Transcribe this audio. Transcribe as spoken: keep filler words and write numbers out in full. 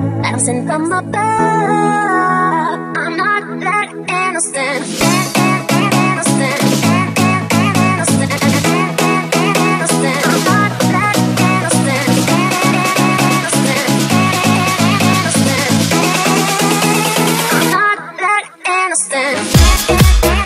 bouncing from above. I'm not that innocent. Innocent. Innocent. Innocent. I'm not that innocent. Innocent. Innocent. I'm not that innocent.